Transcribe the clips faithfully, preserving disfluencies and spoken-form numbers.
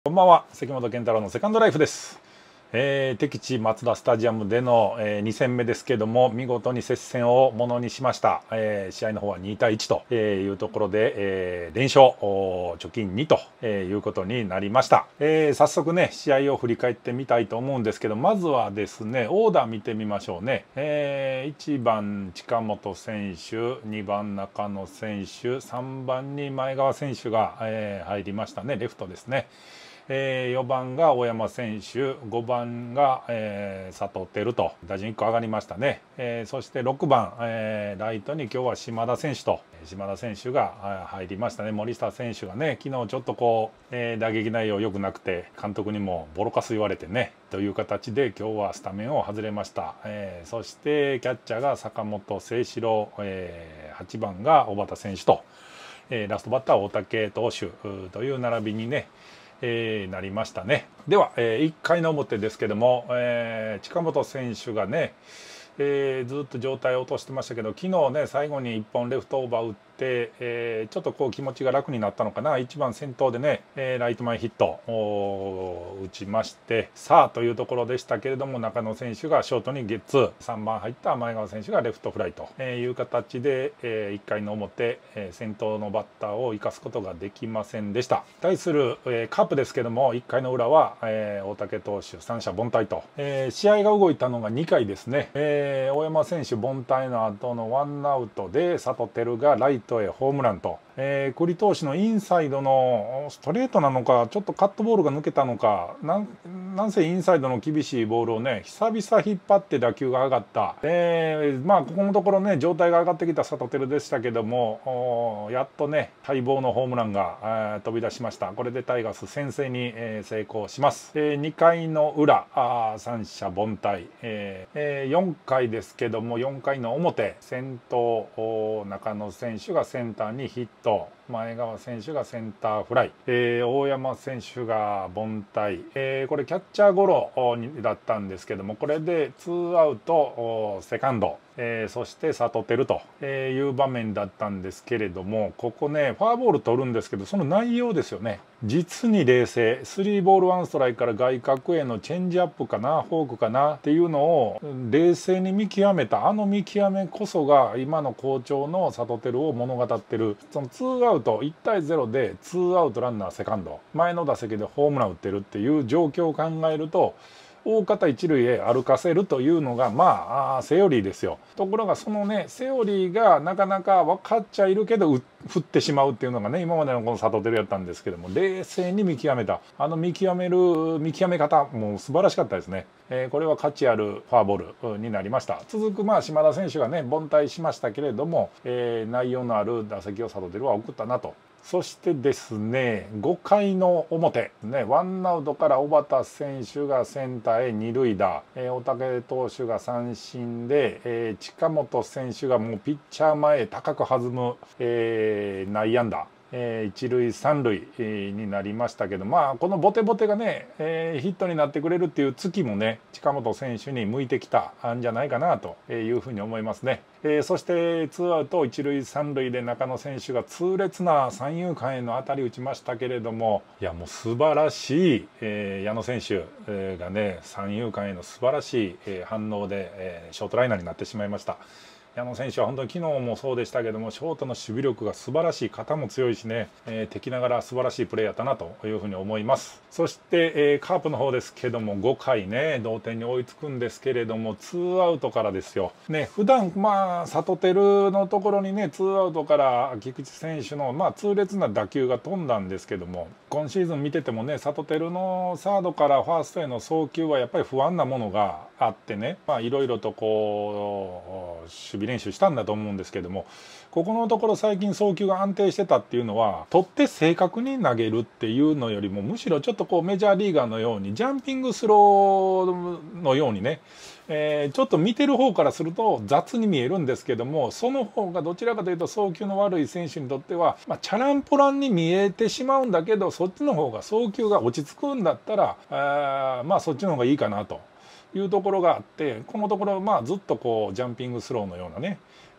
こんばんは、関本健太郎のセカンドライフです。えー、敵地マツダスタジアムでの、えー、に戦目ですけども、見事に接戦をものにしました。えー、試合の方はにたいいちというところで、えー、連勝貯金にということになりました。えー、早速ね、試合を振り返ってみたいと思うんですけど、まずはですね、オーダー見てみましょうね。えー、いちばん近本選手、にばん中野選手、さんばんに前川選手が、えー、入りましたね。レフトですね。えー、よばんが大山選手、ごばんが、えー、佐藤輝と打順いっこ上がりましたね。えー、そしてろくばん、えー、ライトに今日は島田選手と島田選手が入りましたね。森下選手がね、昨日ちょっとこう、えー、打撃内容良くなくて監督にもボロカス言われてねという形で今日はスタメンを外れました。えー、そしてキャッチャーが坂本誠志郎、えー、はちばんが小畑選手と、えー、ラストバッターは大竹投手という並びにねえー、なりましたね。では、えー、いっかいの表ですけども、えー、近本選手がね、えー、ずっと状態を落としてましたけど、昨日ね最後にいっぽんレフトオーバー打って、えー、ちょっとこう気持ちが楽になったのかな。いちばん先頭でね、えー、ライト前ヒットを打ちまして、さあというところでしたけれども、中野選手がショートにゲッツー、さんばん入った前川選手がレフトフライという形で、えー、いっかいの表、えー、先頭のバッターを生かすことができませんでした。対する、えー、カープですけども、いっかいの裏は、えー、大竹投手三者凡退と、えー、試合が動いたのがにかいですね。えーえー、大山選手凡退の後のワンアウトで佐藤輝がライトへホームランと、えー、栗投手のインサイドのストレートなのかちょっとカットボールが抜けたのか な, なんせインサイドの厳しいボールをね久々引っ張って打球が上がった。えー、まあここのところね状態が上がってきた佐藤輝でしたけども、やっとね待望のホームランが、えー、飛び出しました。これでタイガース先制に、えー、成功します。えー、にかいの裏あ三者凡退、えーえー、よんかいですけどもよんかいの表、先頭中野選手がセンターにヒット、前川選手がセンターフライ、えー、大山選手が凡退、えー、これキャッチャーゴロだったんですけども、これでツーアウトセカンド、えー、そして佐藤輝という場面だったんですけれども、ここねフォアボール取るんですけど、その内容ですよね。実に冷静。スリーボールワンストライクから外角へのチェンジアップかなフォークかなっていうのを冷静に見極めた、あの見極めこそが今の好調の佐藤輝を物語ってる。そのツーアウトいちたいゼロでツーアウトランナーセカンド、前の打席でホームラン打ってるっていう状況を考えると、大方一塁へ歩かせるというのがまあセオリーですよ。ところがそのねセオリーがなかなか分かっちゃいるけど振ってしまうっていうのがね今までのこの佐藤輝やったんですけども、冷静に見極めたあの見極める見極め方もう素晴らしかったですね。えー、これは価値あるフォアボールになりました。続くまあ島田選手がね凡退しましたけれども、えー、内容のある打席を佐藤輝は送ったなと。そしてですねごかいの表ね、ワンアウトから小畑選手がセンターへ二塁打、えー、大竹投手が三振で、えー、近本選手がもうピッチャー前へ高く弾む、えー、内野安打、えー、一塁三塁、えー、になりましたけど、まあこのボテボテがね、えー、ヒットになってくれるっていう月もね近本選手に向いてきたんじゃないかなというふうに思いますね。えー、そしてツーアウト一塁三塁で中野選手が痛烈な三遊間への当たり打ちましたけれども、いやもう素晴らしい、えー、矢野選手、えー、がね三遊間への素晴らしい、えー、反応で、えー、ショートライナーになってしまいました。矢野選手は本当に昨日もそうでしたけども、ショートの守備力が素晴らしい、肩も強いしね、えー、敵ながら素晴らしいプレーやったなというふうに思います。そして、えー、カープの方ですけどもごかいね同点に追いつくんですけれども、ツーアウトからですよ。ね、普段まあ佐藤輝のところにねツーアウトから菊池選手のまあ痛烈な打球が飛んだんですけども、今シーズン見ててもね佐藤輝のサードからファーストへの送球はやっぱり不安なものがあってね、まあいろいろとこう守備練習したんだと思うんですけども、ここのところ最近送球が安定してたっていうのは、取って正確に投げるっていうのよりもむしろちょっとこうメジャーリーガーのようにジャンピングスローのようにね、えー、ちょっと見てる方からすると雑に見えるんですけども、その方がどちらかというと送球の悪い選手にとっては、まあ、チャランポランに見えてしまうんだけど、そっちの方が送球が落ち着くんだったらあまあそっちの方がいいかなというところがあって、このところまあずっとこうジャンピングスローのようなね、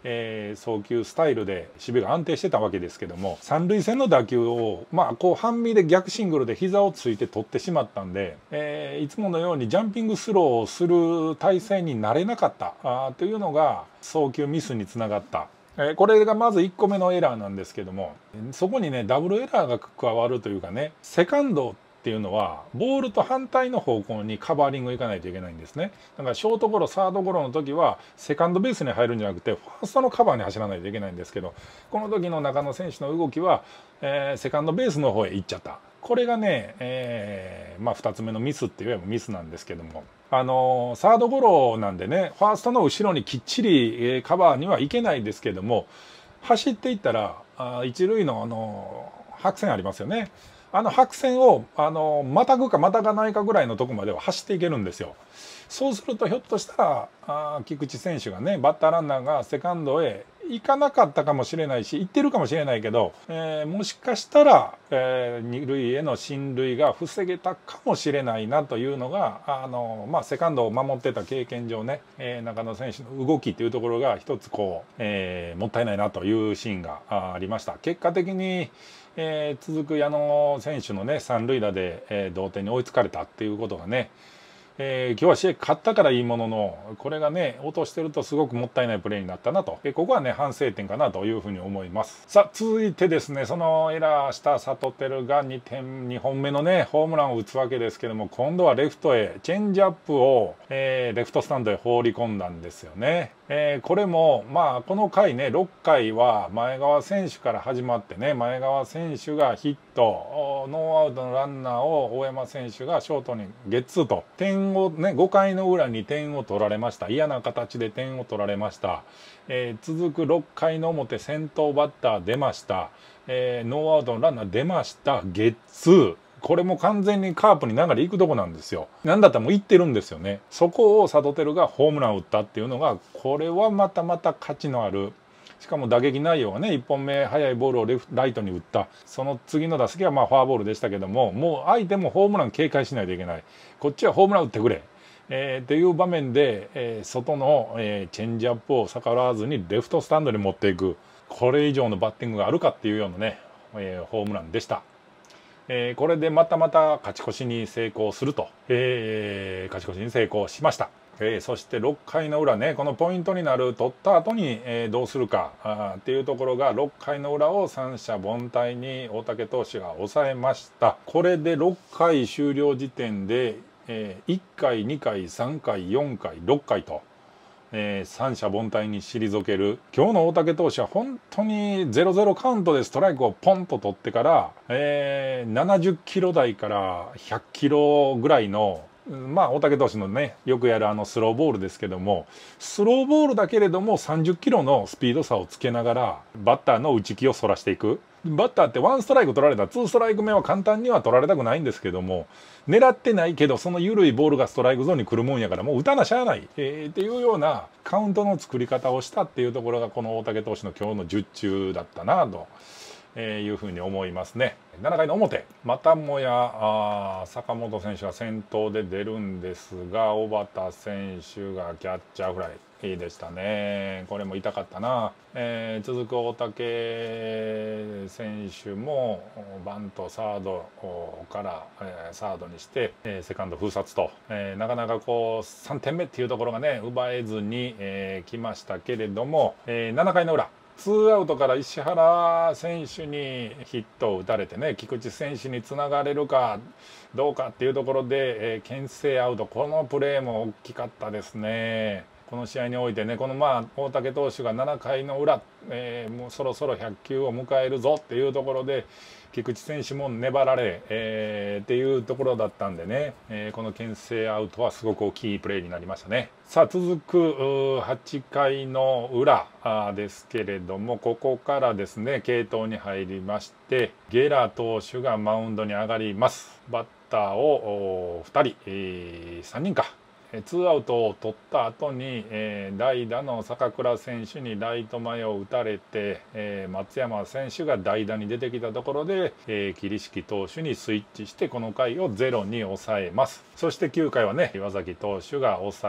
えー、送球スタイルで守備が安定してたわけですけども、三塁線の打球をまあこう半身で逆シングルで膝をついて取ってしまったんで、えー、いつものようにジャンピングスローをする体勢になれなかったあというのが送球ミスにつながった。えー、これがまずいっこめのエラーなんですけども、そこにねダブルエラーが加わるというかね、セカンドっていうのはボールと反対の方向にカバーリングいかないといけないんですね。だからショートゴロサードゴロの時はセカンドベースに入るんじゃなくてファーストのカバーに走らないといけないんですけど、この時の中野選手の動きは、えー、セカンドベースの方へ行っちゃった。これがね、えーまあ、ふたつめのミスって言えばミスなんですけども、あのー、サードゴロなんでねファーストの後ろにきっちり、えー、カバーにはいけないですけども、走っていったらあ一塁の、あのー、白線ありますよね。あの白線をあのまたぐかまたがないかぐらいのとこまでは走っていけるんですよ。そうするとひょっとしたらあ菊池選手がねバッターランナーがセカンドへ行かなかったかもしれないし行ってるかもしれないけど、えー、もしかしたら、えー、二塁への進塁が防げたかもしれないなというのがあの、まあ、セカンドを守ってた経験上ね、えー、中野選手の動きというところが一つこう、えー、もったいないなというシーンがありました。結果的にえー、続く矢野選手のね三塁打で、えー、同点に追いつかれたっていうことがね、えー、今日は試合勝ったからいいものの、これがね落としてるとすごくもったいないプレーになったなと、えー、ここはね反省点かなというふうに思います。さあ続いてですね、そのエラーしたサトテルがにてんにほんめのねホームランを打つわけですけども、今度はレフトへチェンジアップを、えー、レフトスタンドへ放り込んだんですよね。えー、これもまあこの回ねろっかいは前川選手から始まってね、前川選手がヒット、ノーアウトのランナーを大山選手がショートにゲッツーと点をねごかいの裏に点を取られました。嫌な形で点を取られました。えー、続くろっかいの表先頭バッター出ました。えー、ノーアウトのランナー出ました。ゲッツー。これも完全にカープに流れ行くとこなんですよ。なんだったらもう行ってるんですよね。そこをサトテルがホームランを打ったっていうのが、これはまたまた価値のある。しかも打撃内容はねいっぽんめ速いボールをレフライトに打った。その次の打席はまあフォアボールでしたけども、もう相手もホームラン警戒しないといけない。こっちはホームラン打ってくれ。えー、っていう場面で、えー、外の、えー、チェンジアップを逆らわずにレフトスタンドに持っていく。これ以上のバッティングがあるかっていうようなね、えー、ホームランでした。えー、これでまたまた勝ち越しに成功すると、えー、勝ち越しに成功しました。えー、そしてろっかいの裏ね、このポイントになる取った後に、えー、どうするかあっていうところが、ろっかいの裏を三者凡退に大竹投手が抑えました。これでろっかい終了時点で、えー、いっかいにかいさんかいよんかいろっかいと、えー、三者凡退に退ける。今日の大竹投手は本当にゼロゼロカウントでストライクをポンと取ってから、えー、ななじゅっキロ台からひゃっキロぐらいの、まあ大竹投手のねよくやるあのスローボールですけども、スローボールだけれどもさんじゅっキロのスピード差をつけながらバッターの打ち気をそらしていく。バッターってワンストライク取られたツーストライク目は簡単には取られたくないんですけども、狙ってないけどその緩いボールがストライクゾーンに来るもんやからもう打たなしゃあない、えー、っていうようなカウントの作り方をしたっていうところがこの大竹投手の今日の術中だったなと。えー、いうふうに思いますね。ななかいの表、またもやあ坂本選手が先頭で出るんですが、小畑選手がキャッチャーフライでしたね。これも痛かったな。えー、続く大竹選手もバントサードから、えー、サードにして、えー、セカンド封殺と、えー、なかなかこうさんてんめっていうところがね奪えずに、えー、来ましたけれども、えー、ななかいの裏ツーアウトから石原選手にヒットを打たれてね、菊池選手につながれるかどうかっていうところで、えー、牽制アウト、このプレーも大きかったですね。この試合においてね、このまあ大竹投手がななかいの裏、えー、もうそろそろひゃっきゅうを迎えるぞっていうところで菊池選手も粘られ、えー、っていうところだったんでね、えー、この牽制アウトはすごく大きいプレーになりましたね。さあ続くはちかいの裏ですけれども、ここからですね継投に入りまして、ゲラ投手がマウンドに上がります。バッターをふたり、えー、さんにんかツーアウトを取った後に、えー、代打の坂倉選手にライト前を打たれて、えー、松山選手が代打に出てきたところで、えー、桐敷投手にスイッチしてこの回をゼロに抑えます。そしてきゅうかいはね岩崎投手が抑え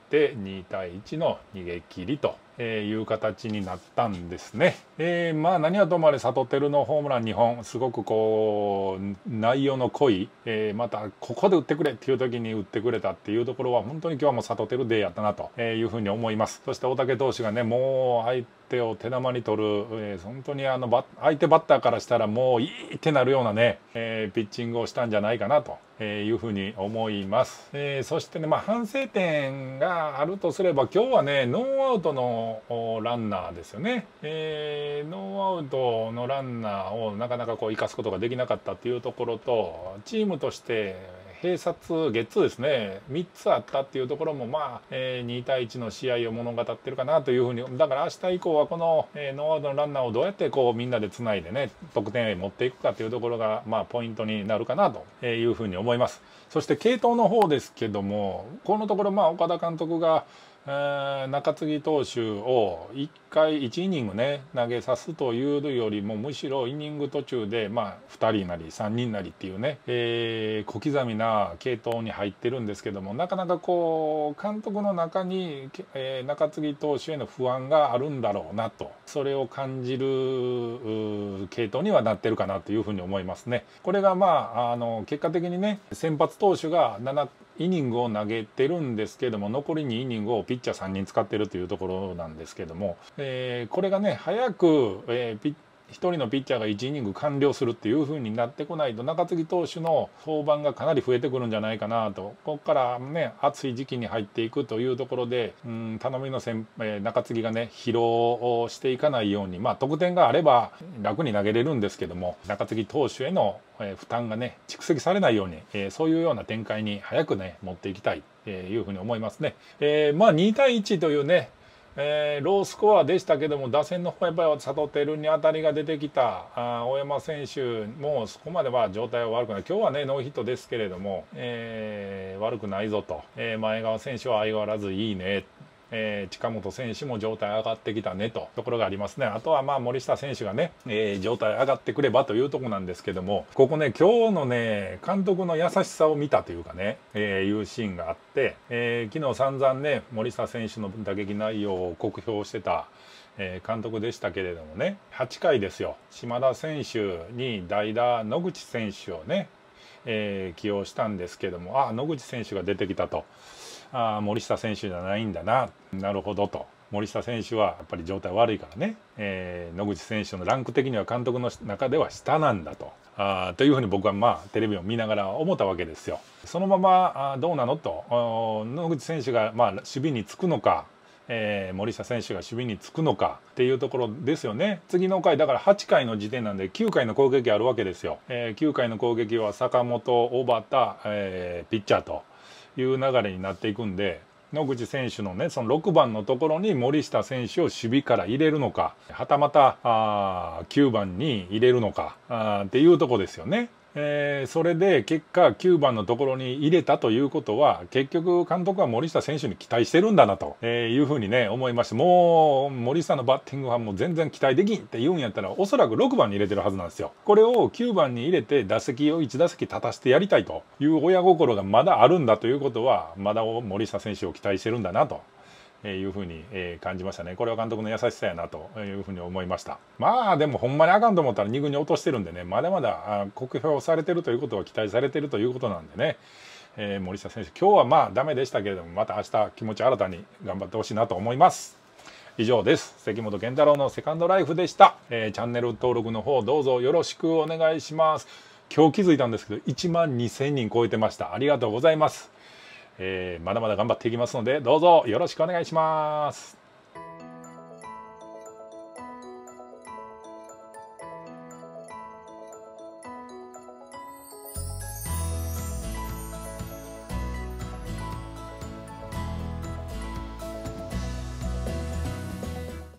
てにたいいちの逃げ切りという形になったんですね。えー、まあ何はともあれ里輝のホームランにほん、すごくこう内容の濃い、えー、またここで打ってくれっていう時に打ってくれたっていうところは本当に今日はもう里輝デーやったなというふうに思います。そして大竹投手がね、もう相手を手玉に取る、えー、本当にあのバ相手バッターからしたらもういいってなるようなね、えー、ピッチングをしたんじゃないかなというふうに思います。えー、そしてね、まあ、反省点があるとすれば今日はねノーアウトのランナーですよね。えー、ノーアウトのランナーをなかなかこう生かすことができなかったっていうところと、チームとして併殺ゲッツーですねみっつあったっていうところもまあ、えー、にたいいちの試合を物語ってるかなというふうに、だから明日以降はこの、えー、ノーアウトのランナーをどうやってこうみんなでつないでね得点へ持っていくかというところがまあポイントになるかなというふうに思います。そして継投の方ですけども、このところまあ岡田監督がえー、中継ぎ投手をいっかいいちイニングね投げさすというよりも、むしろイニング途中でまあふたりなりさんにんなりっていうね、えー、小刻みな継投に入ってるんですけども、なかなかこう監督の中に、えー、中継ぎ投手への不安があるんだろうなと、それを感じる継投にはなってるかなというふうに思いますね。これがまああの結果的にね先発投手がななイニングを投げてるんですけども、残りにイニングをピッチャーさんにん使ってるというところなんですけども、えー、これがね早く、えー、ピッひとりのピッチャーがいちイニング完了するっていう風になってこないと、中継ぎ投手の登板がかなり増えてくるんじゃないかなと。ここからね暑い時期に入っていくというところで、うん頼みの先、えー、中継ぎがね疲労をしていかないように、まあ得点があれば楽に投げれるんですけども、中継ぎ投手への、えー、負担がね蓄積されないように、えー、そういうような展開に早くね持っていきたいというふうに思いますね。えー、まあにたいいちというねえー、ロースコアでしたけども、打線の方やっぱり里輝に当たりが出てきたあ大山選手もそこまでは状態は悪くない、今日はねノーヒットですけれども、えー、悪くないぞと、えー、前川選手は相変わらずいいね、えー、近本選手も状態上がってきたねとところがありますね。あとはまあ森下選手がね、えー、状態上がってくればというところなんですけども、ここね今日のね監督の優しさを見たというかね、えー、いうシーンがあって、えー、昨日散々ね森下選手の打撃内容を酷評してた、えー、監督でしたけれどもね、はちかいですよ、島田選手に代打野口選手をね、えー、起用したんですけども、あ野口選手が出てきたと。あ森下選手じゃないんだな、なるほどと。森下選手はやっぱり状態悪いからね、えー、野口選手のランク的には監督の中では下なんだとあというふうに僕はまあテレビを見ながら思ったわけですよ。そのままあどうなのと、野口選手がまあ守備につくのか、えー、森下選手が守備につくのかっていうところですよね。次の回だからはちかいの時点なんできゅうかいの攻撃あるわけですよ。えー、きゅうかいの攻撃は坂本、小畑、えー、ピッチャーという流れになっていくんで、野口選手のねそのろくばんのところに森下選手を守備から入れるのか、はたまたあきゅうばんに入れるのかあっていうとこですよね。えー、それで結果きゅうばんのところに入れたということは、結局監督は森下選手に期待してるんだなというふうにね思いまして、もう森下のバッティングはもう全然期待できんって言うんやったら、おそらくろくばんに入れてるはずなんですよ。これをきゅうばんに入れて打席をいち打席立たせてやりたいという親心がまだあるんだということは、まだ森下選手を期待してるんだなというふうに感じましたね。これは監督の優しさやなというふうに思いました。まあでもほんまにあかんと思ったらに軍に落としてるんでね、まだまだ酷評されてるということは期待されてるということなんでね、えー、森下選手今日はまあダメでしたけれども、また明日気持ち新たに頑張ってほしいなと思います。以上です。関本健太郎のセカンドライフでした。えー、チャンネル登録の方どうぞよろしくお願いします。今日気づいたんですけどいちまんにせんにん超えてました。ありがとうございます。えー、まだまだ頑張っていきますのでどうぞよろしくお願いします。